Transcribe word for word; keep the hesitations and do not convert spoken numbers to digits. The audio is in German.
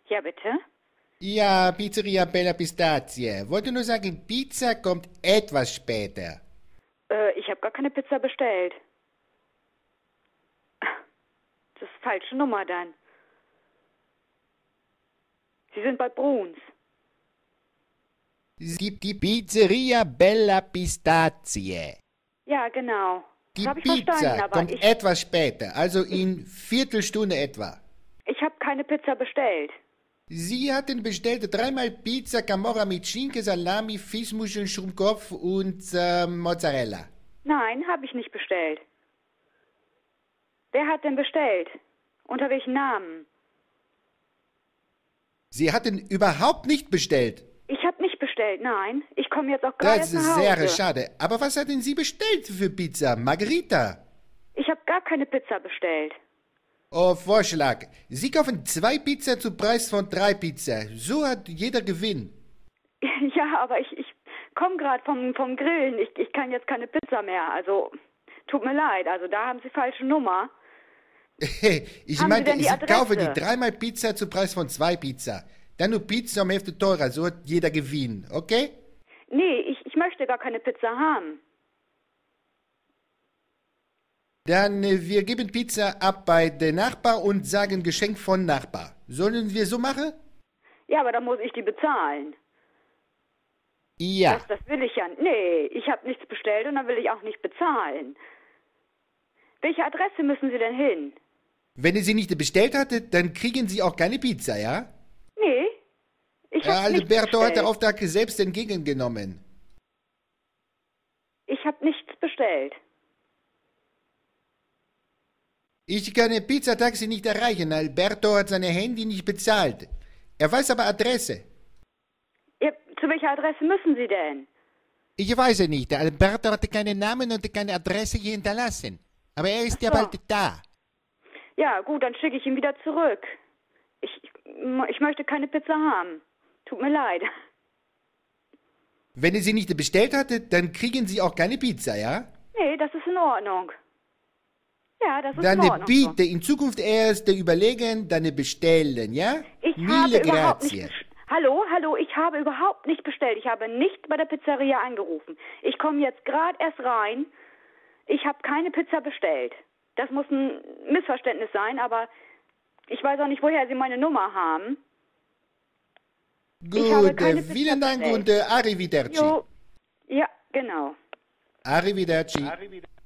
Ja, bitte? Ja, Pizzeria Bella Pistazie. Wollte nur sagen, Pizza kommt etwas später. Äh, ich habe gar keine Pizza bestellt. Das ist falsche Nummer dann. Sie sind bei Bruns. Es gibt die Pizzeria Bella Pistazie. Ja, genau. Das Die habe ich verstanden, Pizza aber kommt ich, etwas später, also in Viertelstunde etwa. ich habe keine Pizza bestellt. Sie hatten bestellt dreimal Pizza Camorra mit Schinken, Salami, Fischmuscheln, Schrumpkopf und äh, Mozzarella. Nein, habe ich nicht bestellt. Wer hat denn bestellt? Unter welchem Namen? Sie hatten überhaupt nicht bestellt. Ich habe nicht bestellt, nein. Ich komme jetzt auch gerade Das erst ist nach Hause. sehr schade. Aber was hatten Sie bestellt für Pizza? Margherita? Ich habe gar keine Pizza bestellt. Oh, Vorschlag. Sie kaufen zwei Pizza zum Preis von drei Pizza. So hat jeder Gewinn. Ja, aber ich, ich komme gerade vom, vom Grillen. Ich, ich kann jetzt keine Pizza mehr. Also, tut mir leid. Also, da haben Sie falsche Nummer. Ich Haben Sie meinte, denn die ich Adresse? kaufe die dreimal Pizza zum Preis von zwei Pizza. Dann nur Pizza um Hälfte teurer. So hat jeder Gewinn. Okay? Nee, ich, ich möchte gar keine Pizza haben. Dann, äh, wir geben Pizza ab bei der Nachbar und sagen Geschenk von Nachbar. Sollen wir so machen? Ja, aber da muss ich die bezahlen. Ja. Das, das will ich ja. Nee, ich habe nichts bestellt und dann will ich auch nicht bezahlen. Welche Adresse müssen Sie denn hin? Wenn ihr sie nicht bestellt hattet, dann kriegen sie auch keine Pizza, ja? Nee, ich Ja, habe nichts Alberto hat den bestellt. Auftrag selbst entgegengenommen. Ich habe nichts bestellt. Ich kann ein Pizzataxi nicht erreichen. Alberto hat sein Handy nicht bezahlt. Er weiß aber Adresse. Ja, zu welcher Adresse müssen Sie denn? Ich weiß es nicht. Alberto hatte keinen Namen und keine Adresse hier hinterlassen. Aber er ist ja Ach so. bald da. Ja, gut, dann schicke ich ihn wieder zurück. Ich, ich möchte keine Pizza haben. Tut mir leid. Wenn ihr sie nicht bestellt hattet, dann kriegen sie auch keine Pizza, ja? Nee, das ist in Ordnung. Ja, das ist Dann in Ordnung. bitte in Zukunft erst überlegen, dann bestellen, ja? Ich Mille habe überhaupt nicht grazie. bes- Hallo, hallo, ich habe überhaupt nicht bestellt. Ich habe nicht bei der Pizzeria angerufen. Ich komme jetzt gerade erst rein. Ich habe keine Pizza bestellt. Das muss ein Missverständnis sein, aber ich weiß auch nicht, woher Sie meine Nummer haben. Ich habe Gut, keine äh, Pizza vielen Dank bestellt. und äh, arrivederci. Jo, ja, genau. Arrivederci.